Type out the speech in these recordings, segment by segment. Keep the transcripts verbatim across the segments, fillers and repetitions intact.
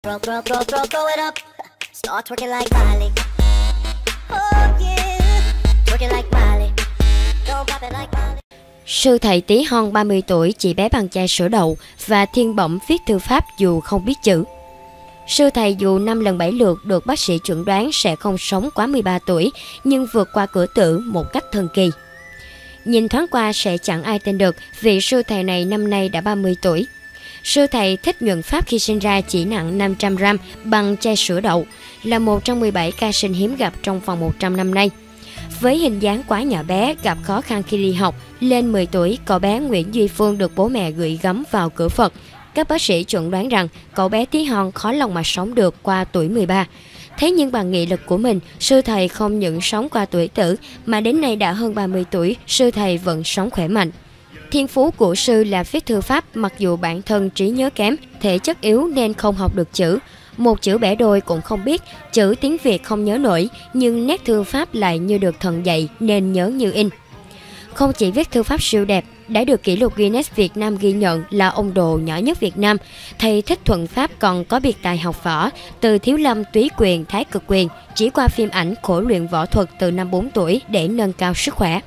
Throw, throw, throw, throw, throw it up. Start twerking like Miley. Oh yeah, twerking like Miley. Don't pop it like Miley. Sư thầy tí hon ba mươi tuổi chỉ bé bằng chai sữa đậu và thiên bẩm viết thư pháp dù không biết chữ. Sư thầy dù năm lần bảy lượt được bác sĩ chẩn đoán sẽ không sống quá mười ba tuổi nhưng vượt qua cửa tử một cách thần kỳ. Nhìn thoáng qua sẽ chẳng ai tin được vì sư thầy này năm nay đã ba mươi tuổi. Sư thầy thích nhuận pháp khi sinh ra chỉ nặng năm trăm gram bằng chai sữa đậu, là một trong mười bảy ca sinh hiếm gặp trong vòng một trăm năm nay. Với hình dáng quá nhỏ bé, gặp khó khăn khi đi học, lên mười tuổi, cậu bé Nguyễn Duy Phương được bố mẹ gửi gắm vào cửa Phật. Các bác sĩ chuẩn đoán rằng cậu bé tí hon khó lòng mà sống được qua tuổi mười ba. Thế nhưng bằng nghị lực của mình, sư thầy không những sống qua tuổi tử mà đến nay đã hơn ba mươi tuổi, sư thầy vẫn sống khỏe mạnh. Thiên phú của sư là viết thư pháp, mặc dù bản thân trí nhớ kém, thể chất yếu nên không học được chữ. Một chữ bẻ đôi cũng không biết, chữ tiếng Việt không nhớ nổi, nhưng nét thư pháp lại như được thần dạy nên nhớ như in. Không chỉ viết thư pháp siêu đẹp, đã được kỷ lục Guinness Việt Nam ghi nhận là ông đồ nhỏ nhất Việt Nam, thầy Thích Thuận Pháp còn có biệt tài học võ, từ thiếu lâm, túy quyền, thái cực quyền, chỉ qua phim ảnh khổ luyện võ thuật từ năm bốn tuổi để nâng cao sức khỏe.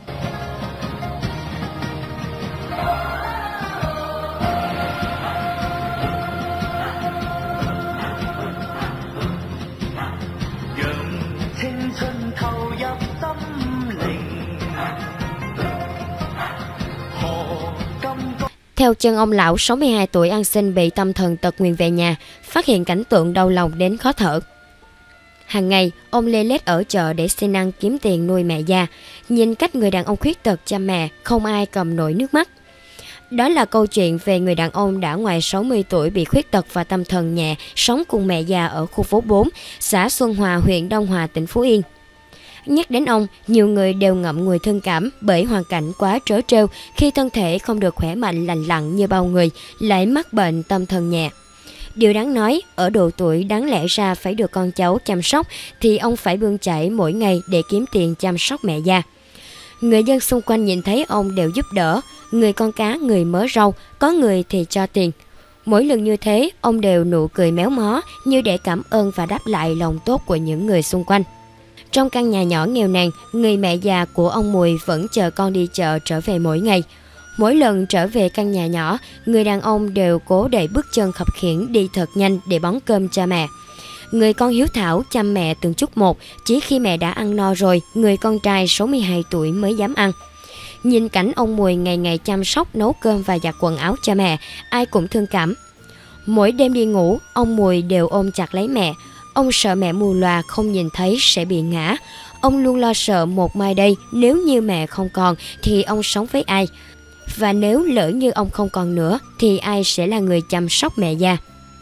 Theo chân ông lão sáu mươi hai tuổi ăn xin bị tâm thần tật nguyền về nhà, phát hiện cảnh tượng đau lòng đến khó thở. Hàng ngày, ông lê lết ở chợ để xin ăn kiếm tiền nuôi mẹ già. Nhìn cách người đàn ông khuyết tật chăm mẹ, không ai cầm nổi nước mắt. Đó là câu chuyện về người đàn ông đã ngoài sáu mươi tuổi bị khuyết tật và tâm thần nhẹ, sống cùng mẹ già ở khu phố bốn, xã Xuân Hòa, huyện Đông Hòa, tỉnh Phú Yên. Nhắc đến ông, nhiều người đều ngậm ngùi thương cảm bởi hoàn cảnh quá trớ trêu khi thân thể không được khỏe mạnh lành lặn như bao người, lại mắc bệnh tâm thần nhẹ. Điều đáng nói, ở độ tuổi đáng lẽ ra phải được con cháu chăm sóc thì ông phải bươn chải mỗi ngày để kiếm tiền chăm sóc mẹ già. Người dân xung quanh nhìn thấy ông đều giúp đỡ, người con cá, người mớ rau, có người thì cho tiền. Mỗi lần như thế, ông đều nụ cười méo mó như để cảm ơn và đáp lại lòng tốt của những người xung quanh. Trong căn nhà nhỏ nghèo nàn, người mẹ già của ông Mùi vẫn chờ con đi chợ trở về mỗi ngày. Mỗi lần trở về căn nhà nhỏ, người đàn ông đều cố đẩy bước chân khập khiễng đi thật nhanh để bón cơm cho mẹ. Người con hiếu thảo chăm mẹ từng chút một, chỉ khi mẹ đã ăn no rồi, người con trai sáu mươi hai tuổi mới dám ăn. Nhìn cảnh ông Mùi ngày ngày chăm sóc nấu cơm và giặt quần áo cho mẹ, ai cũng thương cảm. Mỗi đêm đi ngủ, ông Mùi đều ôm chặt lấy mẹ. Ông sợ mẹ mù lòa không nhìn thấy sẽ bị ngã. Ông luôn lo sợ một mai đây nếu như mẹ không còn thì ông sống với ai? Và nếu lỡ như ông không còn nữa thì ai sẽ là người chăm sóc mẹ già?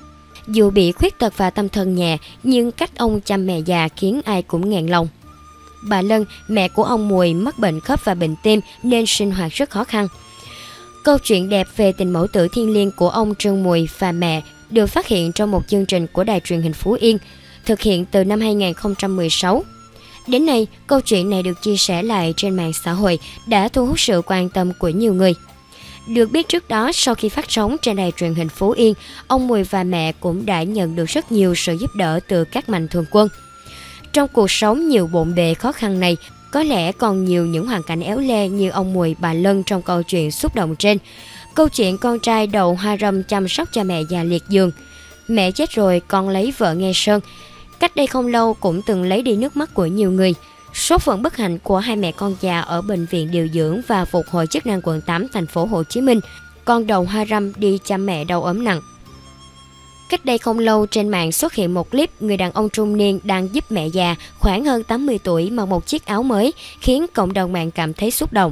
Dù bị khuyết tật và tâm thần nhẹ nhưng cách ông chăm mẹ già khiến ai cũng nghẹn lòng. Bà Lân, mẹ của ông Mùi mắc bệnh khớp và bệnh tim nên sinh hoạt rất khó khăn. Câu chuyện đẹp về tình mẫu tử thiêng liêng của ông Trương Mùi và mẹ được phát hiện trong một chương trình của đài truyền hình Phú Yên, thực hiện từ năm hai nghìn không trăm mười sáu. Đến nay, câu chuyện này được chia sẻ lại trên mạng xã hội đã thu hút sự quan tâm của nhiều người. Được biết trước đó, sau khi phát sóng trên đài truyền hình Phú Yên, ông Mùi và mẹ cũng đã nhận được rất nhiều sự giúp đỡ từ các mạnh thường quân. Trong cuộc sống nhiều bộn bề khó khăn này, có lẽ còn nhiều những hoàn cảnh éo le như ông Mùi, bà Lân trong câu chuyện xúc động trên. Câu chuyện con trai đầu hoa râm chăm sóc cho mẹ già liệt giường. Mẹ chết rồi con lấy vợ nghe sơn. Cách đây không lâu cũng từng lấy đi nước mắt của nhiều người. Số phận bất hạnh của hai mẹ con già ở bệnh viện điều dưỡng và phục hồi chức năng quận tám thành phố Hồ Chí Minh. Con đầu hoa râm đi chăm mẹ đau ốm nặng. Cách đây không lâu trên mạng xuất hiện một clip người đàn ông trung niên đang giúp mẹ già khoảng hơn tám mươi tuổi mặc một chiếc áo mới khiến cộng đồng mạng cảm thấy xúc động.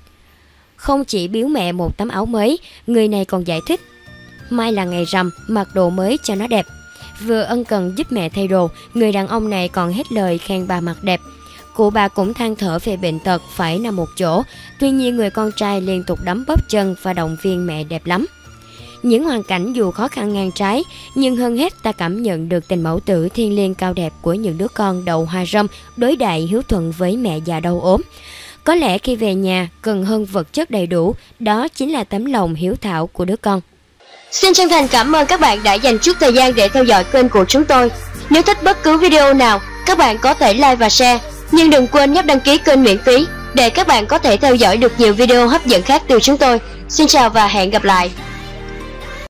Không chỉ biếu mẹ một tấm áo mới, người này còn giải thích: mai là ngày rằm, mặc đồ mới cho nó đẹp. Vừa ân cần giúp mẹ thay đồ, người đàn ông này còn hết lời khen bà mặc đẹp. Cụ bà cũng than thở về bệnh tật phải nằm một chỗ, tuy nhiên người con trai liên tục đấm bóp chân và động viên mẹ đẹp lắm. Những hoàn cảnh dù khó khăn ngang trái, nhưng hơn hết ta cảm nhận được tình mẫu tử thiêng liêng cao đẹp của những đứa con đầu hoa râm đối đại hiếu thuận với mẹ già đau ốm. Có lẽ khi về nhà, cần hơn vật chất đầy đủ, đó chính là tấm lòng hiếu thảo của đứa con. Xin chân thành cảm ơn các bạn đã dành chút thời gian để theo dõi kênh của chúng tôi. Nếu thích bất cứ video nào, các bạn có thể like và share. Nhưng đừng quên nhấp đăng ký kênh miễn phí để các bạn có thể theo dõi được nhiều video hấp dẫn khác từ chúng tôi. Xin chào và hẹn gặp lại.